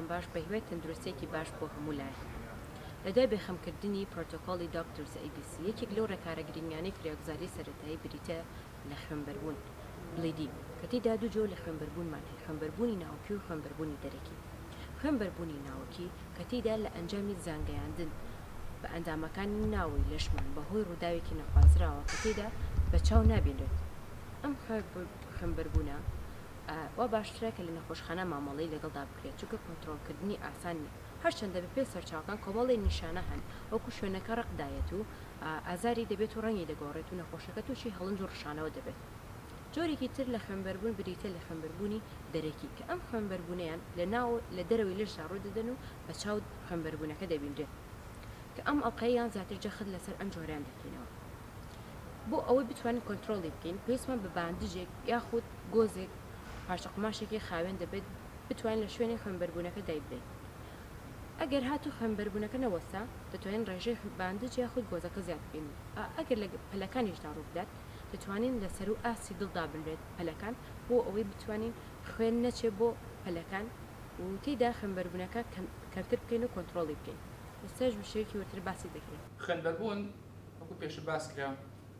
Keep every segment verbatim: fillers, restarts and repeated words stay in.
باش بە هیوای تەندروستێکی باش بۆ هەموو لای. لە دوای بێخەمکردنی پرۆتۆکۆڵی دۆکتۆرز ئەی بی سی یەکێک لەو ڕێکارە گرنگیانەی فراگوزاری سەرەتایی بریتە لە خوێنبەربوون بڵیدی کە تێیدا دوو جۆ لە خوێنبەربوونمان هەیە: خوێنبەربوونی ناوکی و خوێنبەربوونی دەرەکی. خوێنبەربوونی ناوکی کە تێیدا لە ئەنجامی زانگەیاندن بە ئەندامەکانی ناوی لەشمان بەهۆی ڕووداوێکی نەخوازراوە کە تێیدا بە چاو نابێنرێت. ئەم خوێنبەربوونە وا باشترە کە لە نەخۆشخانە مامەڵەی لەگەڵدا بکرێت، چونکە کۆنتڕۆڵکردنی ئاسان نیە. هەرچەندە بەپێ سەرچاوەکان کۆمەڵی نیشانە هەن، وەکو شوێنەکە ڕقدایەت و ئازاری دەبێت و ڕەنگی دەگۆڕێت و نەخۆشەکە تووشی هەڵنج و ڕشانەوە دەبێت. جۆرێکی تر لە خوێنبەربوون بریتە لە خوێنبەربوونی دەرەکی کە ئەم خوێنبەربوونیان لە ناو لە دەرەوەی لەشدا ڕوودەدەن و بە چاو خوێنبەربوونەکە دەبینرێت کە ئەم ئەڵقەیان زیاتر جەخت لەسەر ئەم جۆرەیان دەکەینەوە. بۆ ئەوەی بتوانین کۆنتڕۆڵی بکەین پێویستمان بە باندژێک یاخود گۆزێک پارچە قماشێکی خاوێن دەبێت بتوانین لە شوێنی خوێنبەربوونەکە دایبرێت. ئەگەر هاتوو خوێنبەربوونەکە نەوەستا دەتوانین ڕێژەی باندج یاخود گۆزەکە زیاد بکەین. ئەگەر لە پەلەکانیشدا ڕوو بدات دەتوانین لەسەر و ئاسی دڵدا بنرێت پەلەکان بۆ ئەوەی بتوانین خوێن نەچێت بۆ پەلەکان و تێیدا خوێنبەربوونەکە کەمتر بکەین و کۆنتڕۆڵی بکەین. ئێستاش بشێکی وەرتر باسی دەکەین. خوێنبەربوون وەکو پێش باس کرا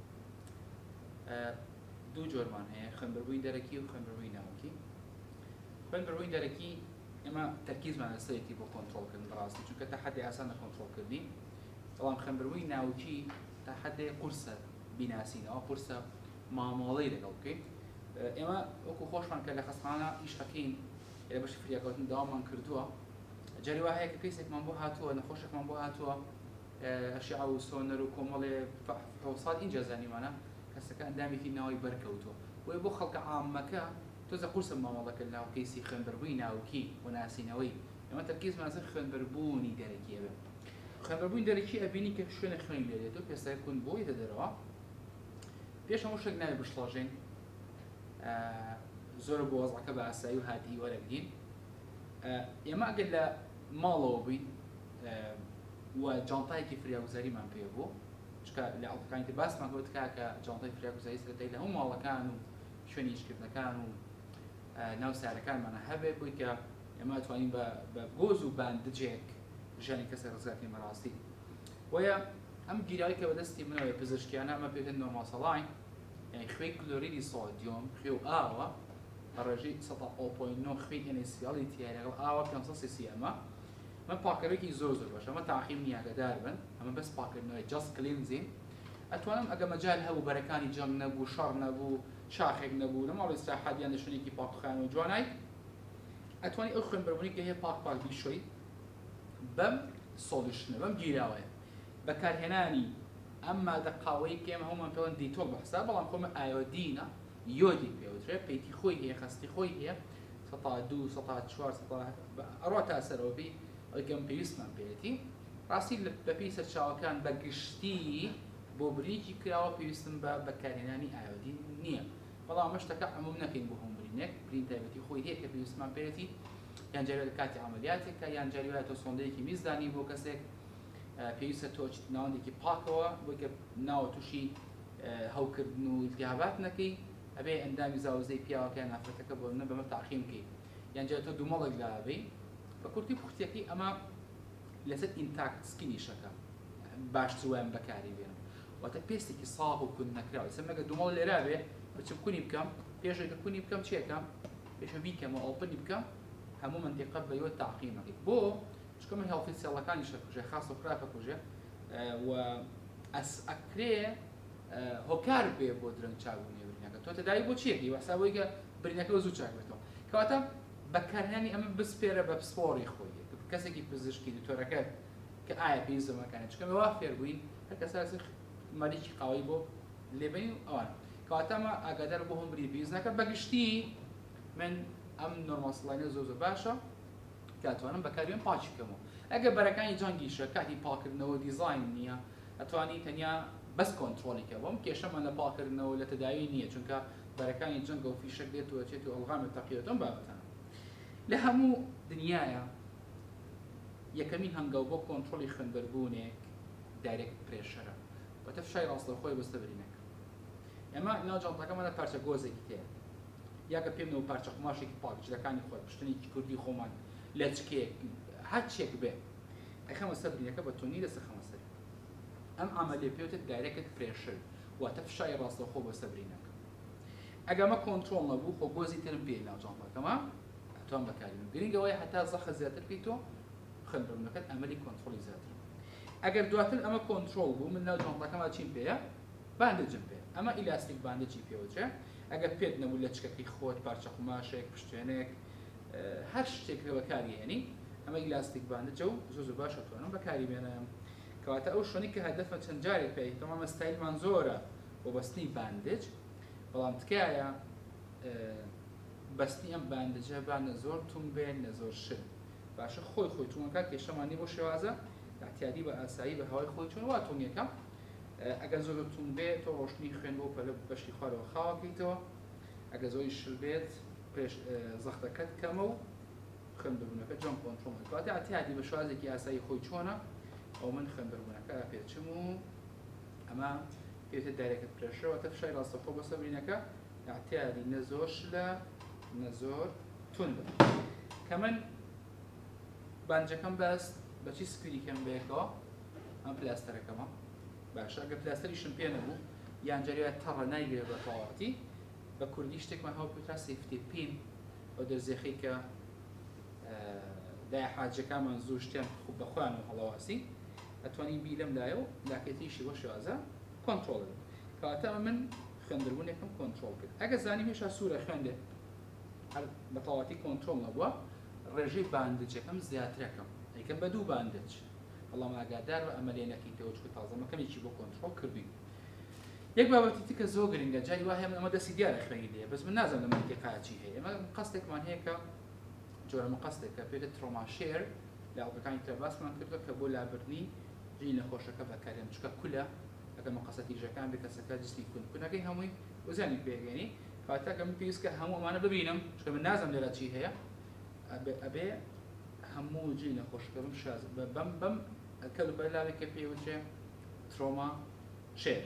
دوو جۆرمان هەیە: خوێنبەربوونی دەرەکی و خوێنبەربوونی ناوکی. خوێنبەربوونی دەرەکی ئێمە تەرکیزمان لەسەرێتی بۆ کۆنتڕۆڵکردن بەڕاستی، چونکە تا حەدێ ئاسانە کۆنتڕۆڵکردنی. بەڵام خوێنبەربوونی ناوکی تا حەدێ قورسە بیناسینەوە، قورسە مامۆڵەی لەگەڵ بکەین. ئێمە وەکو خۆشمان کە لە خەستەخانە ئیش ئەکەین، لە بەشی فریاکەوتن داوامان کردووە، جاری وا هەیە کە کەسێکمان بۆ هاتووە، نەخۆشێکمان بۆ هاتووە، ئەشعە و سۆنەر و کۆمەڵێ فحوسات ئینجا زانیوانە کەسەکە ئەندامێکی ناوی بەرکەوتووە. وێ بۆ خەڵکە عامەکە تۆزە قورسە مامەڵەکە لەناو کەیسی خوێنبەربوونی ناوکی و ناسینەوەی. ئێمە تەرکیزمان لەسەر خوێنبەربوونی دەرەکیە بێت. خوێنبەربوونی دەرەکی ئەبینی کە شوێنە خوێنی لێ دێت و پێستای کون بۆی دەدەرەوە. پێش هەموو شتێک ناوی بشڵەژین، زۆر بۆ وەزعەکە بە ئاسایی و هادی وەرەگرین. ئێمە ئەگەر لە ماڵەوە بووین و جانتایەکی فریاگوزاریمان پێ بوو، چکە لە ئەڵلقەکانی تر باسمان کەوت کە جانتای فریاگوزاری سەرەتایی لە هەموو ماڵەکان و شوێنی ئیشکردنەکان و ناو سارەکانمانە هەبێت، بۆی کە ئێمە ئەتوانین بە گۆز و باندجێک ژیانی کەسە ڕزگارکەین بەڕاستی. وایە ئەم گیرایی کە بەدەستی منەوەی پزیشکیانە ئەمە پێوتێت نۆرماسەڵاین، یعنی خوێی کلۆریدی سۆدیۆم، خوێ و ئاوە بە ڕێژەی سەد و نۆ پۆینت نۆ خوێی ئێن ئێ سی ئەڵی تیا لەگەڵ ئاوە پێنج سەد سی سی ئەمە. ئەمە پاکەرێکی زۆر زۆر باشە، ئەمە تاقیم نییە ئاگادار بن، ئەمە بەس پاکردنەوەی جەست کلینزین. ئەتوانم ئەگە مەجال هەبوو بەرەکانی جەم نەبوو، شەڕ نەبوو، شاخێک نەبوو، لە ماڵی ئیستراحەتیان لە شوێنێکی پاکخان و جوانای، ئەتوانی ئەو خوێنبەربوونی کە هەیە پاک پاک بیشۆی بەم سۆلیوشنە، بەم گیراوەیە بەکارهێنانی ئەم مادە قاوەی کە ئێمە هەمومان پێوەن دیتۆل بەحساب، بەڵام خۆمە ئایۆدینە، یۆدی پێوترێت، پێیتی خۆی هەیە، خەستی خۆی هەیە، سەد و دوو سەد و چوار ئەڕۆ تا سەرەوە بی ئەگەم پێویستمان پێێتی. ڕاستی بە پێی سەرچاوەکان بە گشتی بۆ بریکی کراوە پێویستم بە بەکارهێنانی ئایۆدین نییە، بەڵام ئەمە شتەکە عموم نەکەین بۆ هەموو برینێک. برین تایبەتی خۆی هەیە کە پێویستمان پێێتی، یان جاری لە کاتی عەمەلیاتێکە، یان جاری وایە تۆ سۆندەیەکی میزدانی بۆ کەسێک پێویستە تۆ ناوەندێکی پاکەوە بۆی کە ناوە تووشی هەوکردن و ئیلتیهابات نەکەی، ئەبێ ئەندامی زاوزەی پیاوەکەیان نافرەتەکە بۆ نە بەمە تاقیم بکەی، یان جاری تۆ دوومەڵێک لابەی. بە کورتی پوختیەکەی ئەمە لەسەر ئینتاکت سکینیشەکە باشتر وایان بەکاری بێنم، واتە پێستێکی ساڵ و کون نەکراوە. سەمەگە دوومەڵ لێرا بێ بچم کونی بکەم، پێشێکە کونی بکەم چیەکەم، پێشە بیکەمەوە ئۆپنی بکەم، هەموو منتیقە بەیوە تاقیمەکەی. بۆ چکەمە هێڵفی سێڵەکانی شەکوژێ خاص و خراپە کوژێ و ئەس ئەکرێ هۆکار بێ بۆ درەنگ چاوبوونی برینەکە. تۆ تەداوی بۆ چیەکەی وەسابەوەی کە برینەکە زوو چاک بێتەوە. کەواتە بەکارهێنانی ئەمە بسپێرە بە پسپۆڕی خۆی، کەسێکی پزیشکی دکتۆرەکە کە ئایا پێویستەکانێت، چکە وا فێر بووین هەر کەسا ماریکی قاوەی بۆ لێبین و ئەوان. کەواتە ئەمە ئاگادار بۆ هەم بری پێویستەکە بەگشتی من ئەم نۆرماسڵاینە زۆر زۆر باشە کاتوانم بەکاریێن پاچی بکەمەوە. ئەگە بەرەکانی جەنگیشە کاتی پاکردنەوە دیزاین نییە، ئەتوانی تەنیا بەس کۆنتڕۆلیکە بۆم کێشەمان لە پاکردنەوە لە تەداوی نییە، چونکە بەرەکانی جەنگ و فیشەک دێتەوە چێت و ئەڵغامێت تەقیەتەوە بابەتانە. لە هەموو دنیاە یەکەمین هەنگاو بۆ کۆنتڕۆلی خوێنبەربوونێک دایرێکت پرێشەرە، واتە فشای ڕاستەوخۆی بەستە برینەکە. ئێمە ناو جانتاکەمانە پارچە گۆزێکی تەیە، یاکە پێم نەوە پارچە قماشێکی پاک جلەکانی خۆی پشتنێکی کوردی خۆمان لچکێک هەر چێک بێ ئەخەمە سەر برینەکە بە تۆنی لەسەر خەمە سەر ئەم عملیە پێوتە دایرەکت پرێشر واتە فشاری ڕاستەوخۆ بە سەر برینەکە ئەگەمە کۆنترۆڵ نەبوو خۆ گۆزی ترم پێ ناو جانتاکەمە ئەتوان بەکاربێنم گرنگەوەی هەتا زەخە زیاتر بکەیتەوە خوێندبەرونەکەت ئەمەلی کۆنترۆڵی زیاتر ئەگەر دواتر ئەمە کۆنترۆڵ بوو من ناو جانتاکەمە چیم پێیە باندجم پێ ئەمە ئیلاستیک باندجی پێوەچێ ئەگەر پێت نەبوو لە چکەکەی خۆت پارچە قوماشێک پشتێنێک هەر شتێک بەکارهێنی ئەمە ئیلاستیک باندجە و زۆر زۆر باش ئەتوانم بەکاری بێنم کەواتە ئەو شوێنی کە هەدەفە چەند جارێک پێی تەمامە ستایلمان زۆرە بۆ بەستنی باندج بەڵام تکایە بەستی ئەم باندجە بانە زۆر توم بێن لە زۆر شل باشە خۆی خۆی توونەکە کێشەمانی بۆ شێوازە احتیادی بە ئاسایی بە هەوای خۆی چۆن وا توونیەکە ئەگەر زۆر توم بێت تۆ ڕۆشنی خوێن بۆ پەلە بەشی خوارەوە خاوەکەیتەوە ئەگەر زۆری شل بێت پێش زەختەکەت کەمە و خوێنبەربوونەکە جۆن کۆنترۆڵ کەواتە احتیادی بە شوازێکی ئاسایی خۆی چۆنە ئەو من خوێنبەربوونەکە پێچم و ئەمە پێوتە دایرەکەت پرێشەوە واتە فشاری ڕاستەوخۆ بە سەر برینەکە احتیادی نە زۆر شلە نە زۆر توندە کە من بانجەکەم بەست بەچی سپیریکەم بێکەوە ئەم پلاستەرەکەمە باشە ئەگەر پلاستەریشم پێ نەبوو یان جاریوە تەڕە نایگرێت بە تەواوەتی بە کوردی شتێکمان هەوڵ پێوترا سیفتی پین ئەو دەرزێخەی کە دای حاجەکانمان زوو شتیان بەخۆیان و هەڵەواسی ئەتوانین بی لەم لایە و لاکێتیشی بۆ شێوازە کۆنترۆڵ کەواتە من خوێندبوونێکم کۆنترۆڵ کرد ئەگەر زانی هێشتا سوورە خوێندێ هەر بە تەواوەتی کۆنترۆڵ نەبووە ڕێژەی باندجەکەم زیاترەکەم ئەیکەم بە دوو باندج بەڵام ئاگادار بە ئەمەلێنەکەی تەوە چکە تازەمەکەمێکی بۆ کۆنترۆڵ کردووی یەک بابەتی تکە زۆر گرنگە جای وایە ئەمە دەستی دیارە خوێنی لێ بەس من نازانم لە منتیقاچی هەیە ئێمە قەستێکمان هەیە کە جۆرە مەقەستێکە پێوتە ترۆماشێر لە ئەڵلقەکانی تر باسمان کردووە کە بۆ لابردنی ژی نەخۆشەکە بەکارێن چکە کولە ئەگەر مەقەسە تیژەکان بێ کەسەکە جستی کونکونەکەی هەمووی وزانی پێگەنی کەواتە کە من پێویست کە هەموو ئەمانە ببینم چکە من نازانم لێرە چی هەیە ئەبێ هەموو جی نەخۆشەکە بم شاز بەم بەم کەلوبەرلاوێکە پێوترێ ترۆما شێر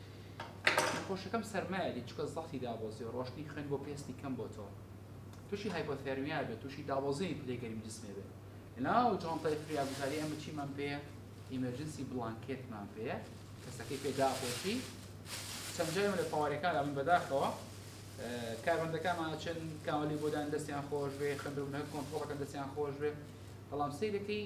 نەخۆشەکەم سەرمایەی چکە زەختی دابۆزی و ڕۆشنی خوێن بۆ پێستی کەم بۆ تۆ تووشی هایپۆتێرمیا بێت تووشی دابۆزینی پلەیگەری جسمێ بێت لەناو جۆنتای فریاگوزاری ئەمە چیمان پێیە ئیمەرجنسی بڵانکێتمان پێیە کەسەکەی پێداخۆشی چەند جای لە پاوارەکان ئەمن بەداخەوە کاربەندەکانمان چەند کامەلی بۆدان دەستیان خۆش بێ خوێندبوونەکە کۆنترۆڵەکەن دەستیان خۆش بێ بەڵام سەیرەکەی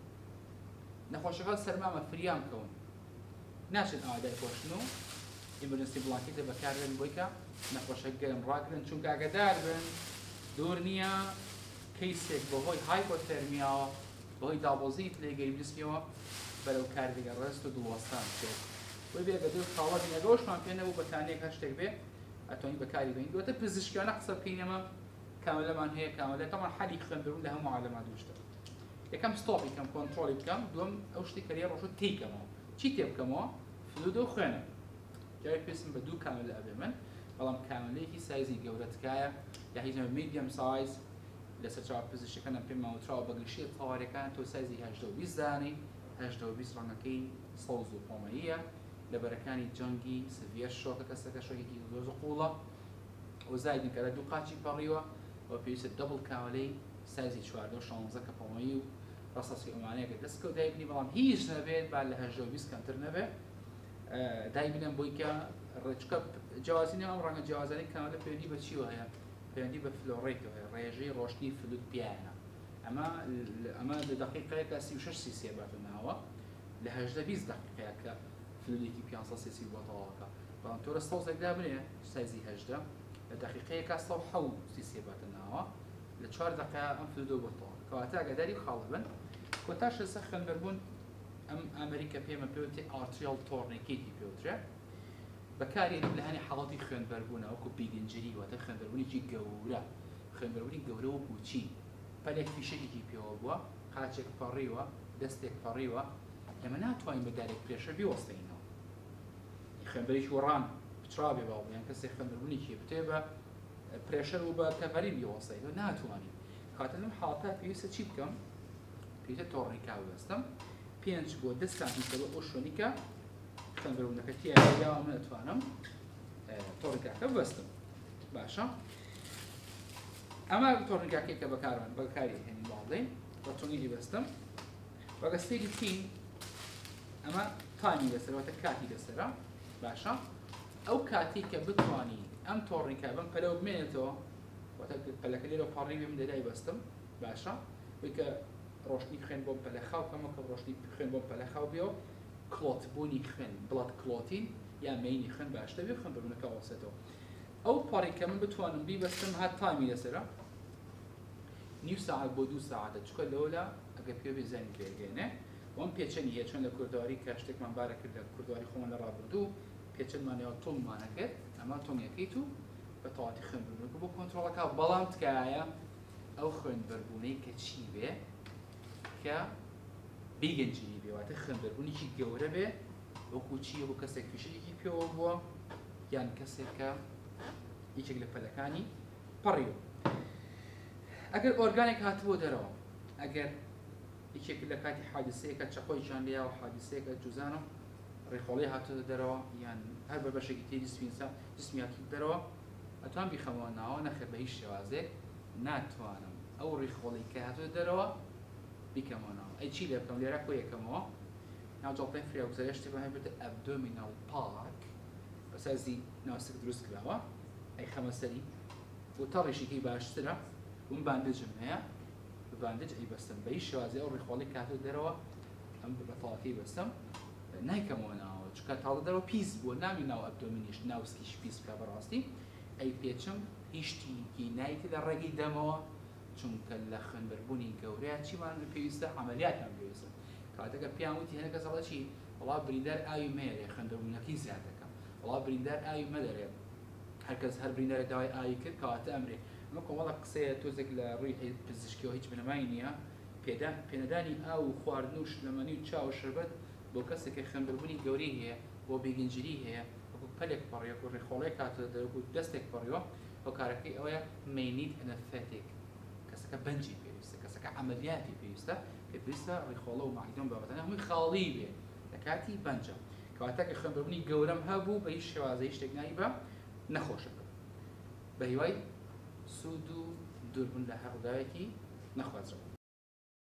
نەخۆشەکە سەرمامە فریام کەون ناچێت ئامادەی خۆشن و ئیمەرجنسی بڵانکێتە بەکاربێن بۆی کە نەخۆشە گەرم ڕاگرن چونکە ئاگادار بن دوور نییە کەیسێک بەهۆی هایپۆتێرمیاوە بەهۆی دابۆزی پلەیگەری جسمیەوە بەرەو کاردێگە ڕست و دڵوەستان بچێت بۆی بێگە دوور خاڵەتی نەگەوشمان پێ نەبوو بەتانەیەک هەر شتێک بێ ئەتوانی بەکاری بین دواتە پزیشکیانە قسە بکەین ئەمە کاملەمان هەیە کاملە تەمان حەلی خوێندبوون لە هەموو عالەما دووشتە یەکەم ستۆپی کەم کۆنترۆڵی بکەم دووەم ئەو شتی کە لێ ڕۆژوو تێیکەمەوە چی تێ بکەمەوە فلودە و خوێنە جارێک پێویستم بە دوو کامل ئەبێ من بەڵام کاملەیەکی سایزی گەورە تکایە یا هیچ میدیەم سایز لەسەر چاوە پزیشکەکانم پێم ماوەتراوە بە گشتیە تەواریەکان تۆ سایزی هەژدە و بیست دانی هەژدە و بیست ڕەنگەکەی سەوز و پۆمەییە لە بەرەکانی جەنگی سڤێر شۆکە کەسەکە شۆکێکی زۆر قوڵە و زایدن کە لە دوو قاچی پەڕیوە ئەوە پێویستە دەبڵ کاملەی سایزی چواردە و شانزە کە پۆمەیی و ڕەسەسی ئەمانەیەکە دەستکەوت دایبنی بەڵام هیچ نەبێت با لە هەژدە و بیست کەمتر نەبێت دایبنم بۆی کە ڕێچکە جیاوازینە ئەم ڕەنگە جیاوازانەی کاملە پەیوەندی بە چیوە هەیە پەیوەندی بە فلۆڕێتەوە هەیە ڕێژەی ڕۆشنی فلوت پیانە ئەمە ئەمە لە دقیقەیەکە سی و شەش سی سێ باتە ناوە لە هەژدە بیست دقیقەیە کە فلودێکی پێنجسەد سی سی بۆ تەواوەکە بەڵام تۆرە سەوزێکدا بنێ سایزی هەژدە لە دقیقەیەکە سەد و حەوت سی سێ باتە ناوە لە چوار دقیقە ئەم فلودۆ بۆ تەواو کەواتە ئاگاداری خاڵە بن کۆتاش لەسەر خوێنبەربوون ئەم ئەمریکا پێمە پێوتێ ئارتریال تۆرنیکێتی پێوترێ بەکارێنم لە هەنێ حاڵەتی خوێنبەربوونە وەکو بیگنجری واتە خوێنبەربوونێکی گەورە خوێنبەربوونی گەورە و بوچی پەلێک فیشێکی پێوە بووە قاچێک پەڕیوە دەستێک پەڕیوە ئێمە ناتوانین بە دارێک پرێشە بیوەستەینەوە خوێنبەریش وەڕان پچرابێ باوڵیان کەسێک خوێنبەربوونێکی بتێ بە پرێشەر و بە تەڤەری بیوەستەینەوە ناتوانین کاتە لەم حاڵەتە پێویستە چی بکەم پێویستە تۆڕنیکا بوەستم پێنج بۆ دە سانتیمتر بە ئەو شوێنیکە خوێنبەربوونەکە تیایا من ئەتوانم تۆڕنیکاکە بوەستم باشە ئەمە تۆڕنگاکێک کە بەکارمان بەکاری هێنی باڵێن بە چۆنی بەستم وەگە سێری تیم ئەمە تایمی لەسەرەوەتە کاتی لەسەرە باشە ئەو کاتی کە بتوانی ئەم تۆڕنگا بم پەلەوە بمێنێتەوە واتە پەلەکە لێرە پەڕی بێم دەدای بەستم باشە وی کە ڕۆشنی خوێن بۆم پەلە خاو کەمە کە ڕۆشنی خوێن بۆم پەلە خاو بێەوە کلۆت بوونی خوێن بڵات کلۆتین یا مینی خوێن باشتە بێ خوێن ببوونەکە وەسێتەوە ئەو پەڕی کە من بتوانم بیبەستم هات تایمی لەسەرە نیو ساعت بۆ دوو ساعتە چکە لەولا ئەگە پێ بێزانی پێگەێنێ وەم پێچەنی هەیە چۆن لە کوردواری کە شتێکمان بارە کرد لە کوردواری خۆمان لە ڕابردوو پێچەندمانەوە تۆممانەکرد ئەمە تۆمیەکەیت و بە تەواتی خوێنبوونەکە بۆ کۆنتترۆلەکە بەڵام تکایە ئەو خوێنبەربوونەی کە چی بێ کە بیگەنجی بێواتە خوێنبەربوونیی گەورە بێ وەکو چیە بۆ کەسێک فیشەیەکی پێوە بووە یان کەسێکە یەکێک لە پەلەکانی پەڕیوە ئەگەر ئۆرگانێک هاتبووە دەرەوە ئەگەر یەکێک لە کاتی حادسەیەکە چەقۆی جانلیا و حادسەیەکە جوزانم ڕێخۆڵی هاتووە دەرەوە یان هەر بە بەشێکی تێری سوینسا جسمیاتی دەرەوە ئەتوان بیخەمەوە ناوە نەخێ بە هیچ شێوازێک ناتوانم ئەو ڕێخۆڵی کە هاتووە دەرەوە بیکەمەوە ناوە ئەی چی لێ بکەم لێرە کۆ یەکەمەوە ناوجەڵتەی فریاگوزاریش شتێک هەیە بێتە ئەبدۆمینال پاک بەسازی ناوسک دروست کراوە ئەی خەمە سەری بۆ تەڕێشێکی باشترە اون باندجم هەیە بە باندج ئەی بەستم بە هیچ شێوازێ ئەو ڕێخۆڵی کە هاتووە دەرەوە ئەم بە تەواتی بەستم نایکەمەوە ناوە چکە تاڵە دەرەوە پیس بووە ناوی ناو ئەبدۆمینیش ناوسکیش پیس بکە بەڕاستی ئەی پێچم هیچتیکی نایتە لە ڕێگەی دەمەوە چونکە لە خوێنبەربوونی گەورەیە چیمان پێویستە عەمەلیاتمان پێویستە کاتێکە پیان وتی هەنە کەس هەڵە چی وڵا بریندار ئاوی مەیەرێ خوێنبەربوونەکەی زیادەکە وڵا بریندار ئاوی مەدەرێ هەرکەس هەر بریندارێک داوای ئاوی کرد کەواتە ئەمرێ ئەمە کۆمەڵە قسەیە تۆزێک لە ڕووی پزیشکیەوە هیچ بنەمای نییە پێنەدانی ئاو و خواردن و شلەمەنی و چاو و شربەت بۆ کەسێکی خوێنبەربوونی گەورەی هەیە بۆ بێگەنجری هەیە وەکو پەلێک پەڕیەک و ڕێخۆڵەیەک هاتووە دەرەوە دەستێک پەڕیوە ئەو کارەکەی ئەوەیە مەینید ئەنەفەتێک کەسەکە بەنجی پێویستە کەسەکە عەمەلیاتی پێویستە پێویستە ڕێخۆڵە و ماعیدۆن بابەتانە هەمووی خاڵی بێ لە کاتی بەنجە کەواتە کە خوێنبەربوونی گەورەم هەبوو بە هیچ شێوازەی شتێک نایی بە نەخۆشەکە بە هیوای سوود و دووربوون لە هەر ڕووداوێکی نەخوازراوە